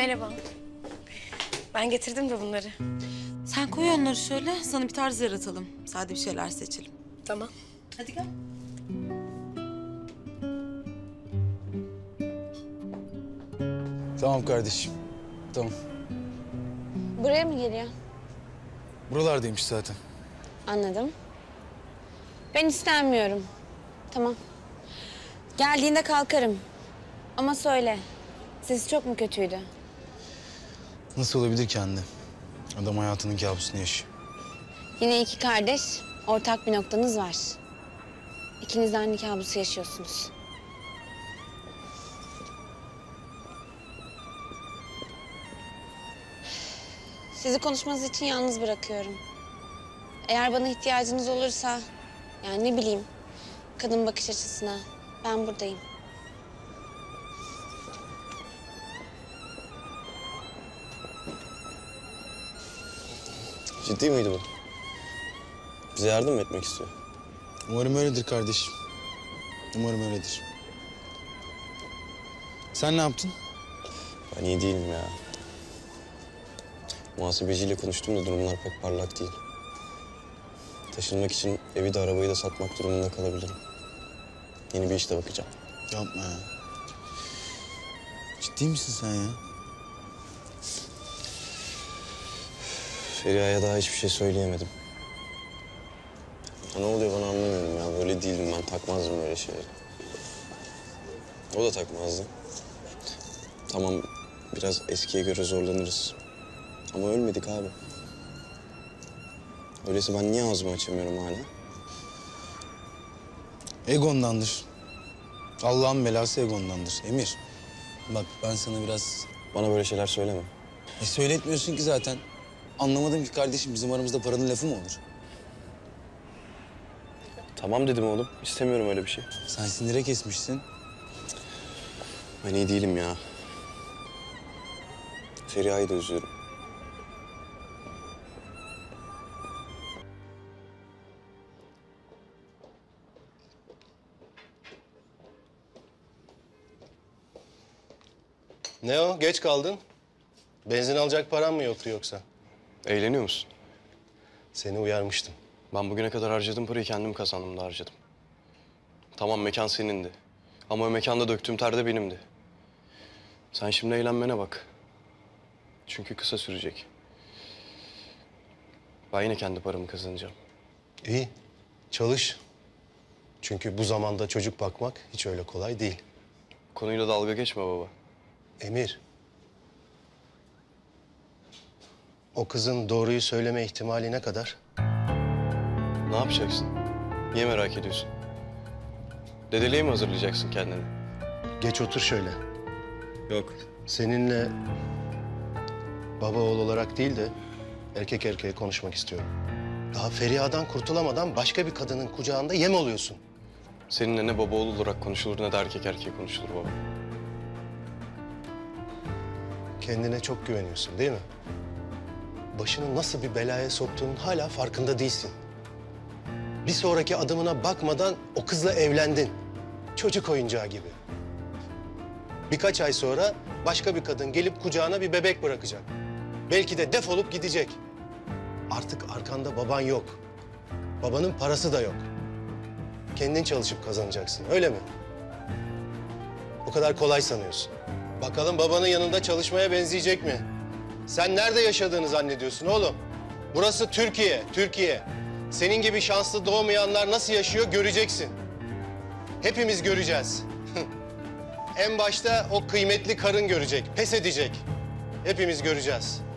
Merhaba. Ben getirdim de bunları. Sen koy onları şöyle, sana bir tarz yaratalım. Sade bir şeyler seçelim. Tamam. Hadi gel. Tamam kardeşim. Tamam. Buraya mı geliyor? Buralardaymış zaten. Anladım. Ben istenmiyorum. Tamam. Geldiğinde kalkarım. Ama söyle. Sesi çok mu kötüydü? Nasıl olabilir ki anne? Adam hayatının kabusunu yaşıyor. Yine iki kardeş, ortak bir noktanız var. İkiniz de aynı kabusu yaşıyorsunuz. Sizi konuşmanız için yalnız bırakıyorum. Eğer bana ihtiyacınız olursa, yani ne bileyim, kadın bakış açısına ben buradayım. Ciddi miydi bu? Bize yardım mı etmek istiyor? Umarım öyledir kardeşim. Umarım öyledir. Sen ne yaptın? Ben iyi değilim ya. Muhasebeciyle konuştum da durumlar pek parlak değil. Taşınmak için evi de arabayı da satmak durumunda kalabilirim. Yeni bir işte bakacağım. Yapma ya. Ciddi misin sen ya? Feriha'ya daha hiçbir şey söyleyemedim. Ne oluyor bana anlamıyorum ya. Böyle değildim ben. Takmazdım böyle şeyleri. O da takmazdı. Tamam, biraz eskiye göre zorlanırız. Ama ölmedik abi. Öyleyse ben niye ağzımı açamıyorum hala? Egondandır. Allah'ın belası egondandır. Emir, bak ben sana biraz... Bana böyle şeyler söyleme. Söyletmiyorsun ki zaten. Anlamadım ki kardeşim, bizim aramızda paranın lafı mı olur? Tamam dedim oğlum. İstemiyorum öyle bir şey. Sen sinire kesmişsin. Ben iyi değilim ya. Feriha'yı da üzüyorum. Ne o? Geç kaldın. Benzin alacak paran mı yoktu yoksa? Eğleniyor musun? Seni uyarmıştım. Ben bugüne kadar harcadığım parayı kendim kazandım da harcadım. Tamam, mekan senindi. Ama o mekanda döktüğüm ter de benimdi. Sen şimdi eğlenmene bak. Çünkü kısa sürecek. Ben yine kendi paramı kazanacağım. İyi. Çalış. Çünkü bu zamanda çocuk bakmak hiç öyle kolay değil. Konuyla dalga geçme baba. Emir. O kızın doğruyu söyleme ihtimali ne kadar? Ne yapacaksın? Niye merak ediyorsun? Dedeliğe mi hazırlayacaksın kendini? Geç otur şöyle. Yok. Seninle baba oğul olarak değil de erkek erkeğe konuşmak istiyorum. Daha Feriha'dan kurtulamadan başka bir kadının kucağında yem oluyorsun. Seninle ne baba oğul olarak konuşulur ne de erkek erkeğe konuşulur baba. Kendine çok güveniyorsun değil mi? Başını nasıl bir belaya soktuğunun hala farkında değilsin. Bir sonraki adımına bakmadan o kızla evlendin. Çocuk oyuncağı gibi. Birkaç ay sonra başka bir kadın gelip kucağına bir bebek bırakacak. Belki de defolup gidecek. Artık arkanda baban yok. Babanın parası da yok. Kendin çalışıp kazanacaksın, öyle mi? Bu kadar kolay sanıyorsun. Bakalım babanın yanında çalışmaya benzeyecek mi? Sen nerede yaşadığını zannediyorsun oğlum? Burası Türkiye, Türkiye. Senin gibi şanslı doğmayanlar nasıl yaşıyor göreceksin. Hepimiz göreceğiz. En başta o kıymetli karın görecek, pes edecek. Hepimiz göreceğiz.